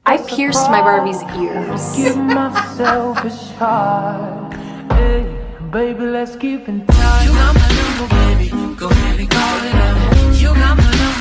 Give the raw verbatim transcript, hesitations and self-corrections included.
I pierced my Barbie's ears. Give myself a shot. Hey, baby, let's keep in touch. You got my number, baby. Go ahead and call it up. You got my number.